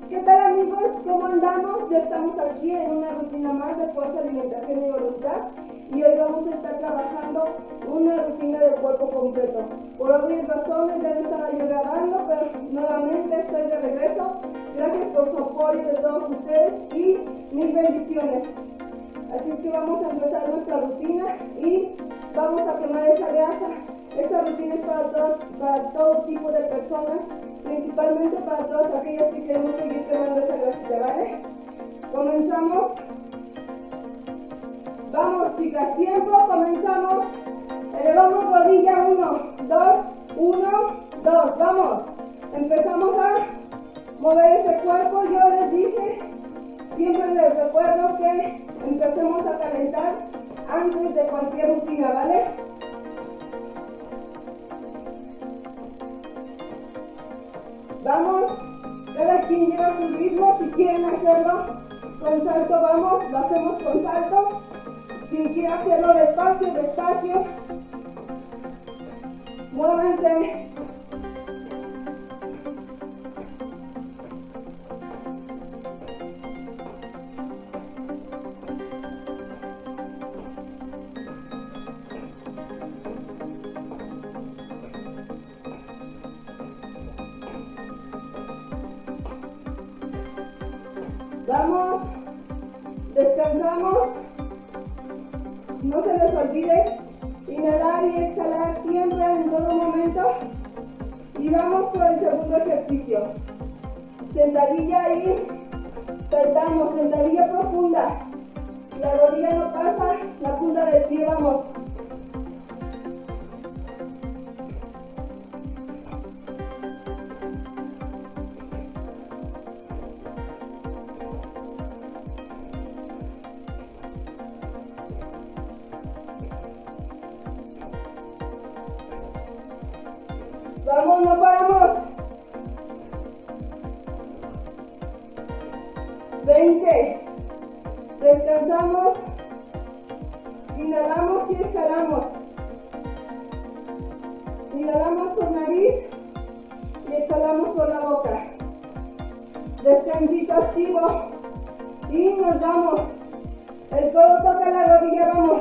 ¿Qué tal amigos? ¿Cómo andamos? Ya estamos aquí en una rutina más de fuerza, alimentación y voluntad y hoy vamos a estar trabajando una rutina de cuerpo completo. Por obvias razones ya no estaba yo grabando, pero nuevamente estoy de regreso. Gracias por su apoyo de todos ustedes y mil bendiciones. Así es que vamos a empezar nuestra rutina y vamos a quemar esa grasa. Esta rutina es para todo tipo de personas, principalmente para todas aquellas que queremos seguir quemando esa grasita, ¿vale? Comenzamos. Vamos chicas, tiempo, comenzamos. Elevamos rodilla, 1, 2, 1, 2, vamos. Empezamos a mover ese cuerpo. Yo les dije, siempre les recuerdo que empecemos a calentar antes de cualquier rutina, ¿vale? Vamos, cada quien lleva su ritmo. Si quieren hacerlo con salto, vamos, lo hacemos con salto. Quien quiera hacerlo despacio, despacio. Muévanse. Vamos, descansamos, no se les olvide inhalar y exhalar siempre en todo momento y vamos por el segundo ejercicio. Sentadilla y saltamos, sentadilla profunda, la rodilla no pasa, la punta del pie, vamos. Vamos, no paramos. 20. Descansamos. Inhalamos y exhalamos. Inhalamos por nariz y exhalamos por la boca. Descansito activo. Y nos vamos. El codo toca la rodilla, vamos.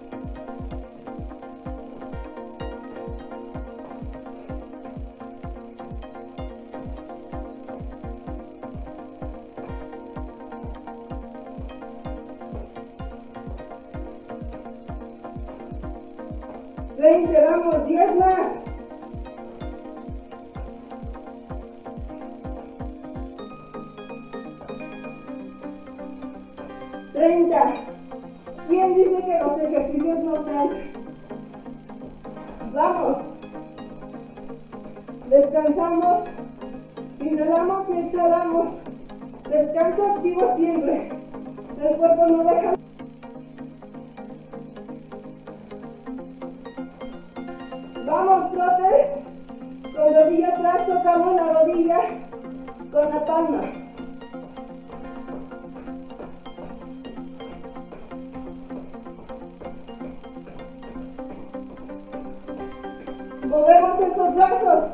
Vamos, 10 más. ¿Quién dice que los ejercicios no cansan? Vamos. Descansamos. Inhalamos y exhalamos. Descanso activo siempre. El cuerpo no deja. Vamos, trote. Con rodilla atrás tocamos la rodilla con la palma. Movemos esos brazos.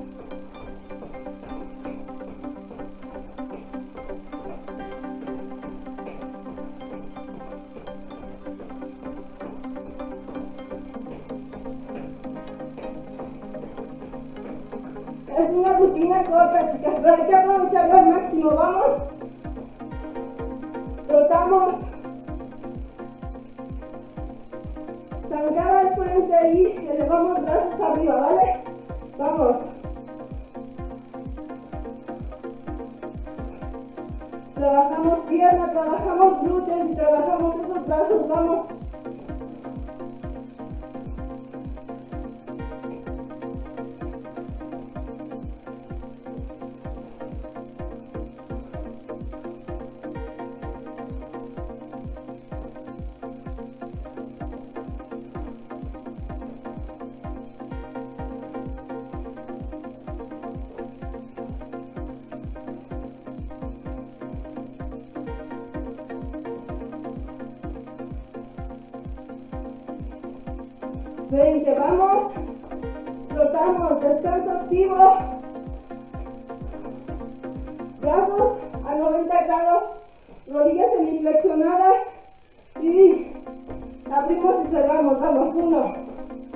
Es una rutina corta, chicas, pero hay que aprovecharla al máximo. Vamos. Trotamos. Zancada al frente ahí. Elevamos brazos arriba, ¿vale? Vamos. Trabajamos pierna, trabajamos glúteos y trabajamos esos brazos. Vamos. Vamos, soltamos, descanso activo, brazos, rodillas semiflexionadas y abrimos y cerramos. Vamos, 1.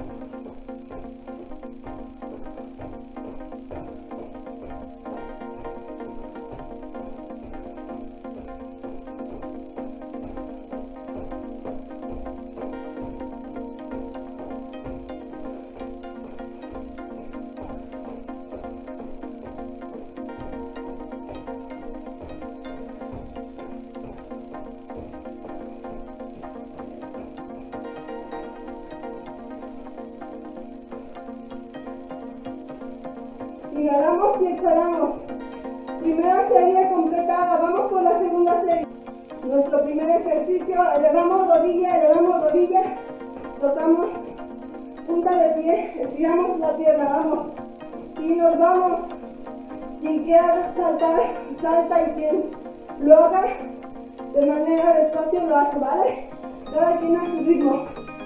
Inhalamos y exhalamos. Primera serie completada. Vamos por la segunda serie. Nuestro primer ejercicio, elevamos rodilla, tocamos punta de pie, estiramos la pierna, vamos. Y nos vamos. Quien quiera saltar, salta, y quien lo haga de manera despacio lo hace, ¿vale? Cada quien a su ritmo.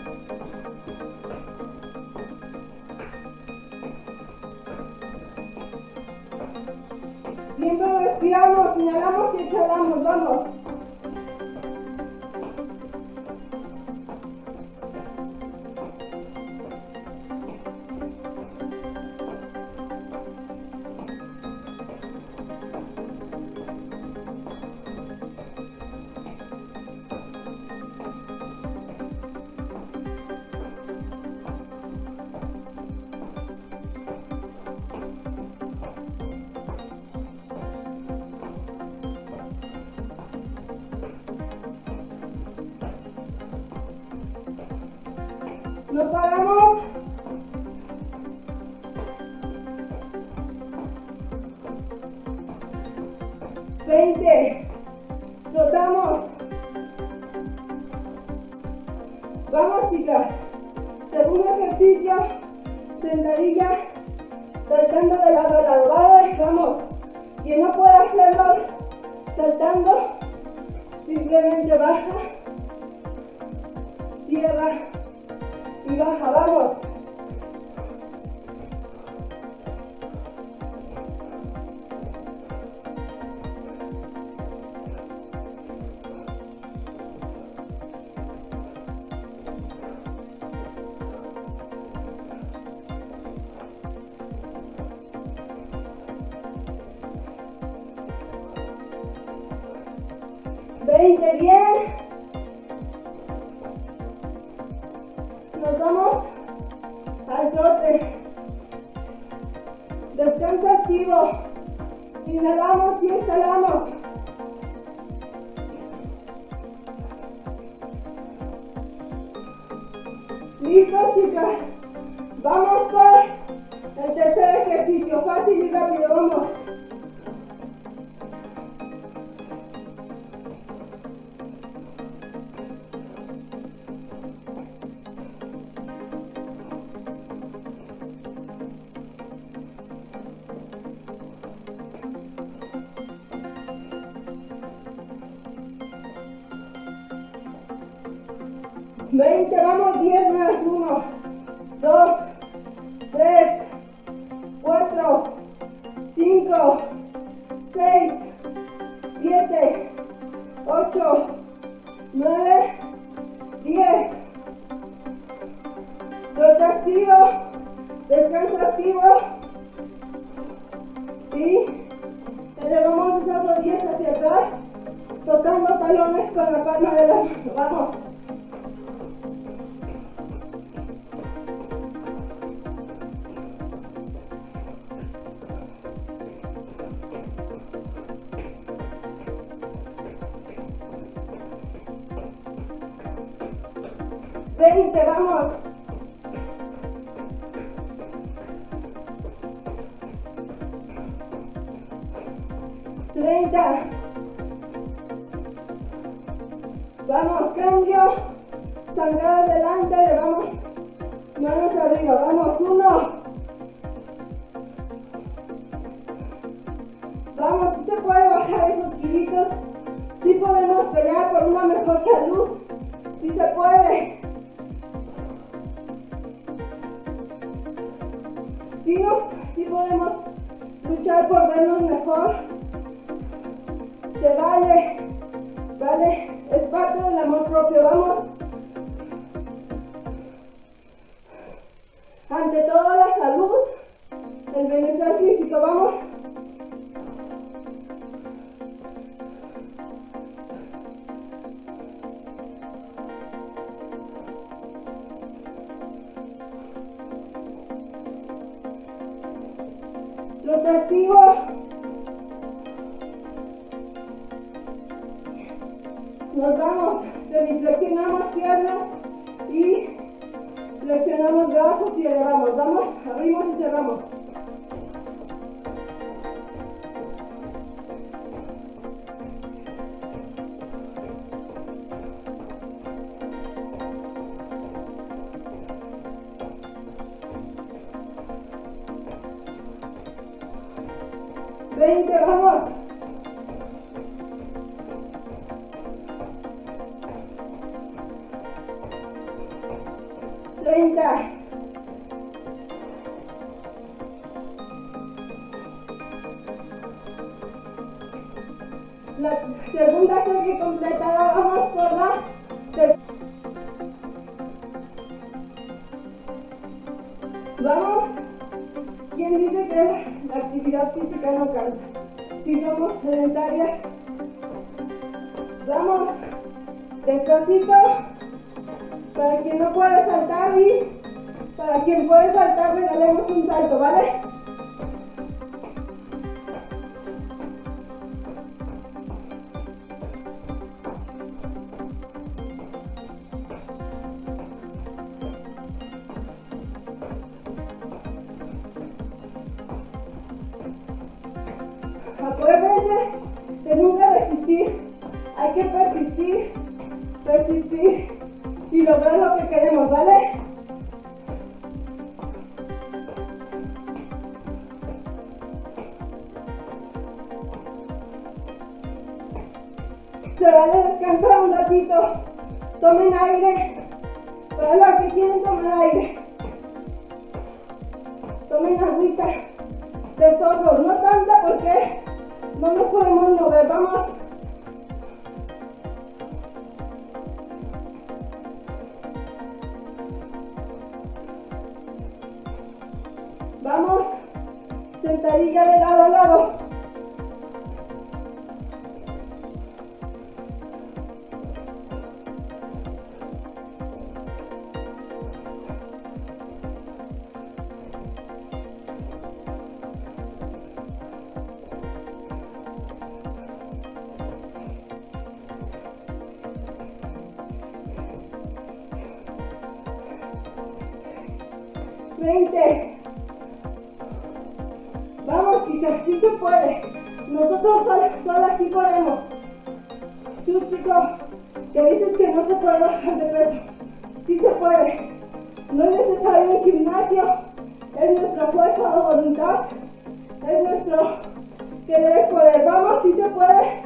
Siempre respiramos, inhalamos y exhalamos, vamos. Nos paramos. Trotamos. Vamos, chicas. Segundo ejercicio, sentadilla, saltando de lado a lado, ¿vale? Vamos. Quien no pueda hacerlo saltando, simplemente baja, cierra y baja, vamos. Bien. Nos vamos al trote. Descanso activo. Inhalamos y exhalamos. Listo, chicas. Vamos por el tercer ejercicio. Fácil y rápido, vamos. Vamos, 10 más, 1, 2, 3, 4, 5, 6, 7, 8, 9, 10. Trote activo, descanso activo y elevamos esas rodillas hacia atrás, tocando talones con la palma de la mano. Vamos. Vamos. 30. Vamos, cambio. Zancada adelante, le vamos manos arriba. Vamos, 1. Vamos, si se puede bajar esos kilitos. Si podemos pelear por una mejor salud. Si se puede. Si podemos luchar por vernos mejor, se vale. ¿vale? Es parte del amor propio, vamos. Ante todo la salud, el bienestar físico, vamos. Rotativo. Nos vamos, semiflexionamos piernas y flexionamos brazos y elevamos. Vamos, abrimos y cerramos. Vamos. 30. La segunda serie completada, vamos por la tercera. Vamos. ¿Quién dice que la actividad física no cansa? Si somos sedentarias, vamos despacito. Para quien no puede saltar y para quien puede saltar, regalemos un salto, ¿vale? Acuérdense de nunca desistir. Hay que persistir, persistir y lograr lo que queremos, ¿vale? Se vale descansar un ratito. Tomen aire. Para los que quieren tomar aire, tomen agüita de sorbos. No tanta porque no nos podemos mover. Vamos. Vamos, sentadilla de lado a lado. Vamos, chicas, sí se puede. Nosotros solas sí podemos. Tú, chico, que dices que no se puede bajar de peso, sí se puede. No es necesario el gimnasio, es nuestra fuerza de voluntad, es nuestro querer poder. Vamos, sí se puede.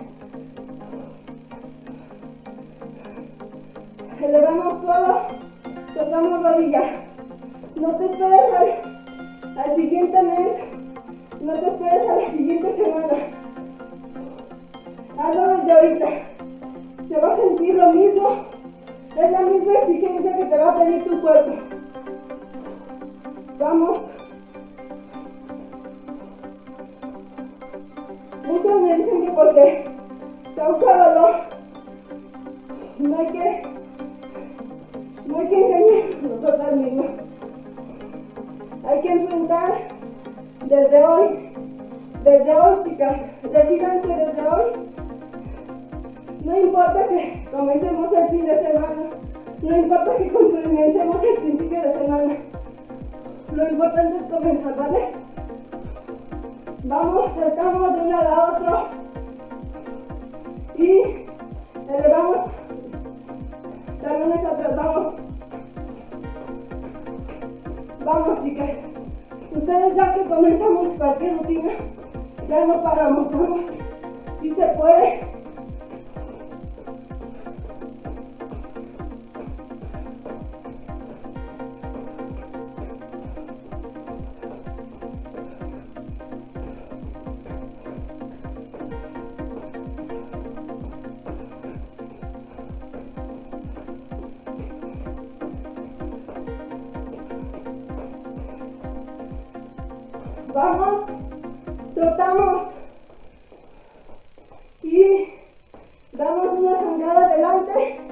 Elevamos todo, tocamos rodilla. No te esperes al siguiente mes, no te esperes a la siguiente semana. Hazlo desde ahorita. Se va a sentir lo mismo. Es la misma exigencia que te va a pedir tu cuerpo. Vamos. Muchos me dicen que porque causa dolor. No hay que engañar a nosotras mismas. Hay que enfrentar desde hoy, chicas, decídanse desde hoy. No importa que comencemos el fin de semana, no importa que comencemos el principio de semana, lo importante es comenzar, ¿vale? Vamos, saltamos de un lado a otro y elevamos talones atrás, vamos. Vamos, chicas. Ustedes ya que comenzamos cualquier rutina, ya no paramos, vamos. Sí se puede. Vamos, trotamos y damos una zancada adelante.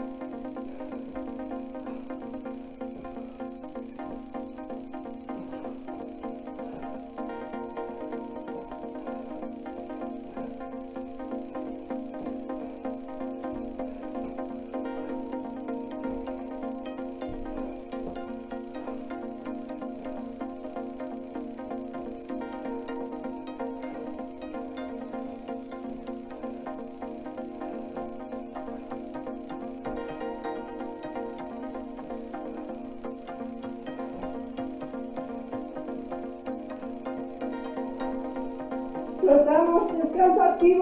Trotamos, descanso activo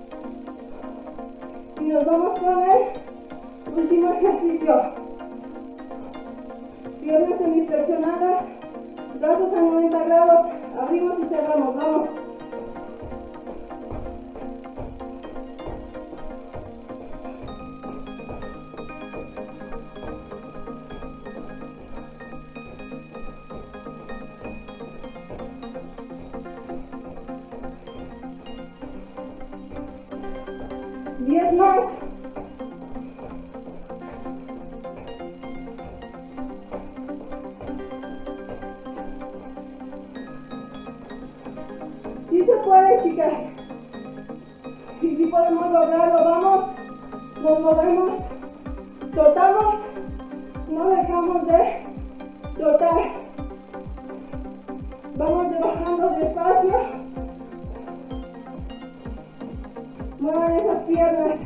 y nos vamos con el último ejercicio. Piernas semiflexionadas, brazos a 90 grados, abrimos y cerramos, vamos. Diez más. Sí se puede, chicas. Y sí podemos lograrlo, vamos. Nos movemos, trotamos, no dejamos de trotar. Vamos bajando despacio. Muevan esas piernas.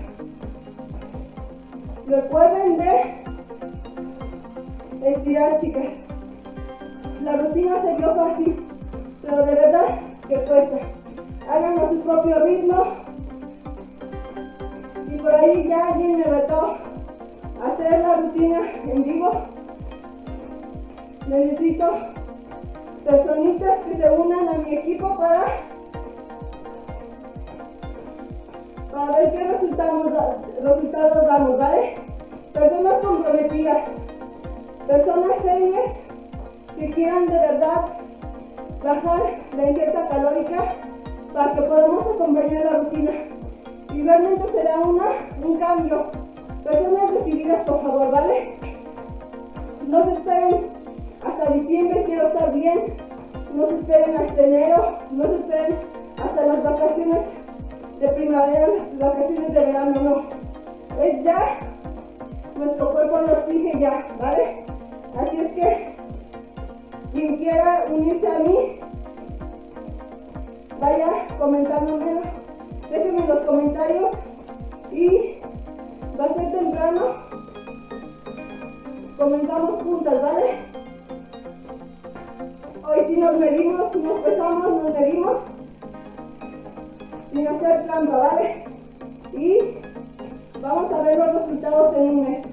Recuerden de estirar, chicas. La rutina se vio fácil, pero de verdad que cuesta. Háganlo a su propio ritmo. Y por ahí ya alguien me retó a hacer la rutina en vivo. Necesito personitas que se unan a mi equipo para ver qué resultados damos, ¿vale? Personas comprometidas, personas serias que quieran de verdad bajar la ingesta calórica para que podamos acompañar la rutina y realmente será un cambio. Personas decididas, por favor, ¿vale? No se esperen hasta diciembre, quiero estar bien. No se esperen hasta enero, no se esperen hasta las vacaciones de primavera, vacaciones de verano, no. Es ya, nuestro cuerpo lo exige ya, ¿vale? Así es que, quien quiera unirse a mí, vaya comentándomelo, déjenme en los comentarios y va a ser temprano. Comenzamos juntas, ¿vale? Hoy sí nos medimos, nos pesamos, nos medimos. Sin hacer trampa, ¿vale? Y vamos a ver los resultados en un mes.